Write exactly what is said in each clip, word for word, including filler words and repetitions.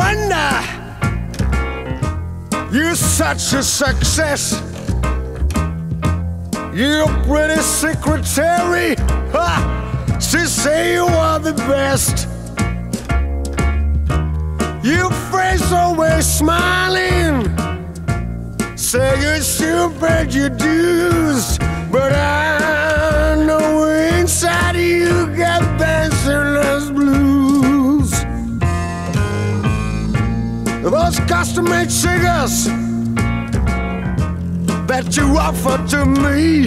wonder you're such a success. Your pretty secretary, ha, she say you are the best. Your face always smiling, say you should pay your dues, but I know inside you got bachelor's blues. Those custom-made cigars that you offer to me,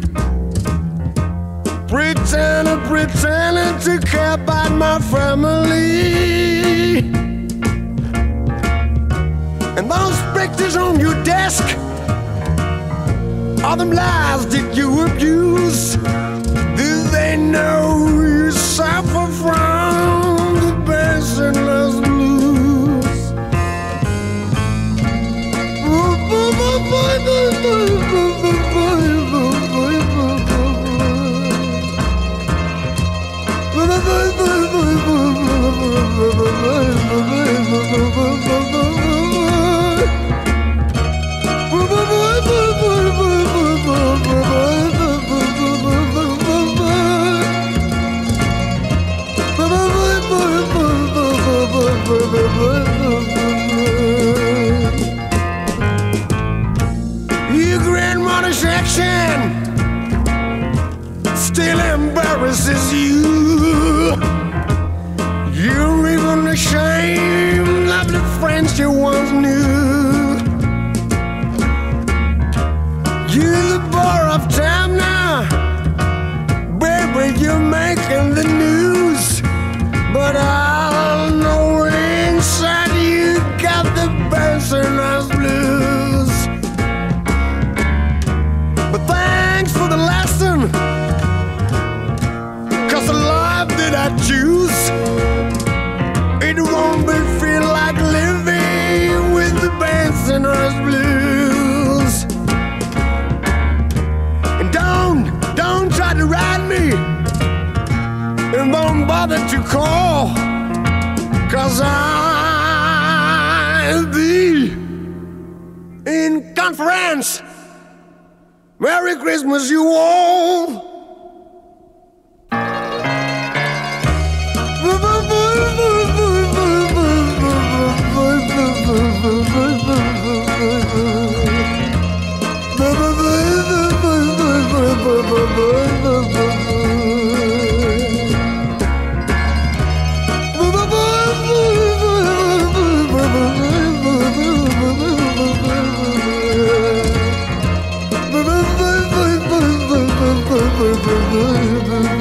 pretending, pretending to care about my family. And those pictures on your desk, all them lies that you abuse, do they know you suffer from the bachelor's blues? Your grandmother's accent still embarrasses you. You're even ashamed of the friends you once knew. You're the bore of time now, baby, you're making the news, but I know inside you got the bachelor's blues. But thanks for the lesson, 'cause the life that I choose, it won't be feel like living with the bachelor's blues. And don't, don't try to ride me, and don't bother to call, 'cause I'll be in conference. Merry Christmas, you all. Bye.